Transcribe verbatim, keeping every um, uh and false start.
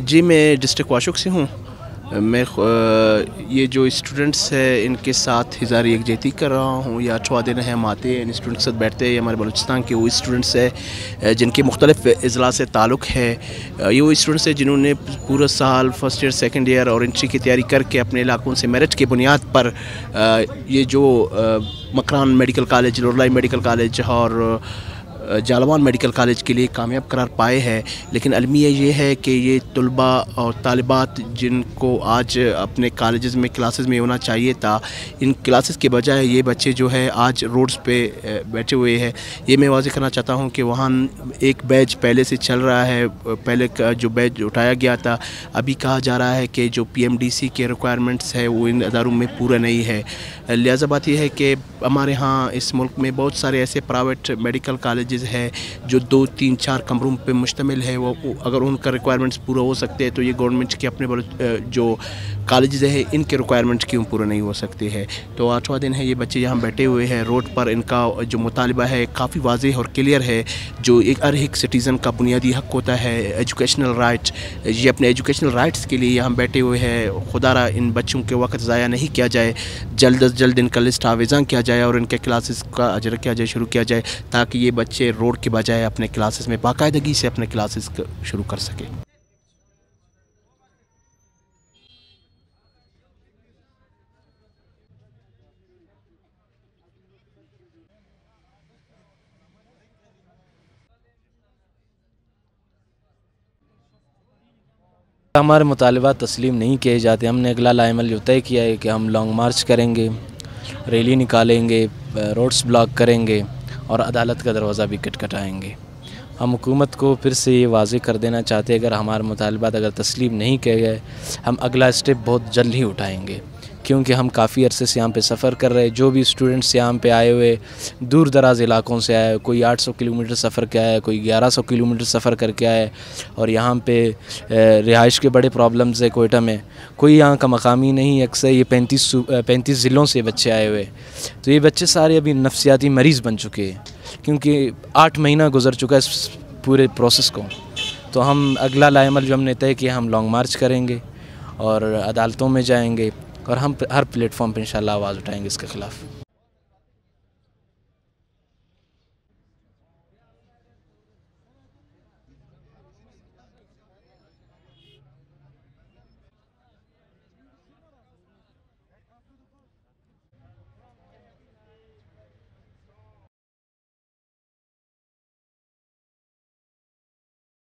जी, मैं डिस्ट्रिक्ट वाशुक से हूँ। मैं ये जो स्टूडेंट्स है इनके साथ हिज़ार यकजहती कर रहा हूँ। या आठवां दिन है, हम आते हैं इन स्टूडेंट्स के साथ बैठते हैं। ये हमारे बलूचिस्तान के वो स्टूडेंट्स है जिनके मुख्तलिफ अज़ला से ताल्लुक़ है। ये वो स्टूडेंट्स है जिन्होंने पूरा साल फर्स्ट ईयर, सेकंड ईयर और एंट्री की तैयारी करके अपने इलाकों से मेरिट की बुनियाद पर ये जो Makran medical college, Loralai medical college और जालवान मेडिकल कॉलेज के लिए कामयाब करार पाए हैं। लेकिन अलमिया ये है कि ये तलबा और तालिबात जिनको आज अपने कॉलेजेस में क्लासेस में होना चाहिए था, इन क्लासेस के बजाय ये बच्चे जो है आज रोड्स पे बैठे हुए हैं। ये मैं वाज़ेह करना चाहता हूँ कि वहाँ एक बैच पहले से चल रहा है। पहले का जो बैच उठाया गया था, अभी कहा जा रहा है कि जो पी एम डी सी के रिक्वायरमेंट्स है वो इन अदारों में पूरा नहीं है। लिहाजा बात यह है कि हमारे यहाँ इस मुल्क में बहुत सारे ऐसे प्राइवेट मेडिकल कॉलेजेस है जो दो तीन चार कमरों पे मुश्तमिल है। वो अगर उनका रिक्वायरमेंट्स पूरा हो सकते हैं तो ये गवर्नमेंट के अपने जो कॉलेजेस है इनके रिक्वायरमेंट्स क्यों पूरा नहीं हो सकते हैं। तो आठवां दिन है, ये बच्चे यहाँ बैठे हुए हैं रोड पर। इनका जो मुतालिबा है काफ़ी वाज़ेह और क्लियर है, जो एक हर एक सिटीज़न का बुनियादी हक़ होता है, एजुकेशनल राइट। ये अपने एजुकेशनल राइट्स के लिए यहाँ बैठे हुए हैं। खुदारा इन बच्चों के वक्त ज़ाया नहीं किया जाए, जल्द अज जल्द इनका लिस्ट आवेज़ा किया जाए और इनके क्लासेस का अजर किया जाए, शुरू किया जाए, ताकि ये बच्चे रोड के बजाय अपने क्लासेस में बाकायदगी से अपने क्लासेस शुरू कर सकें। हमारे मुतालिबात तस्लीम नहीं किए जाते। हमने अगला लाइमल जो तय किया है कि हम लॉन्ग मार्च करेंगे, रैली निकालेंगे, रोड्स ब्लॉक करेंगे और अदालत का दरवाज़ा भी खटखटाएंगे। हम हुकूमत को फिर से ये वाज़ेह कर देना चाहते हैं, अगर हमारे मुतालिबात अगर तस्लीम नहीं किए गए, हम अगला स्टेप बहुत जल्द ही उठाएंगे। क्योंकि हम काफ़ी अरसे से यहाँ पे सफ़र कर रहे हैं। जो भी स्टूडेंट्स यहाँ पे आए हुए दूर दराज इलाकों से आए, कोई आठ सौ किलोमीटर सफ़र के आया है, कोई ग्यारह सौ किलोमीटर सफ़र करके आया है और यहाँ पे रिहाइश के बड़े प्रॉब्लम्स है। कोयटा में कोई यहाँ का मकामी नहीं, अक्सर ये पैंतीस पैंतीस ज़िलों से बच्चे आए हुए। तो ये बच्चे सारे अभी नफ्सियाती मरीज़ बन चुके हैं, क्योंकि आठ महीना गुजर चुका है इस पूरे प्रोसेस को। तो हम अगला लाइमल जो हमने तय किया, हम लॉन्ग मार्च करेंगे और अदालतों में जाएंगे और हम हर प्लेटफॉर्म पर इंशाल्लाह आवाज़ उठाएंगे इसके ख़िलाफ़।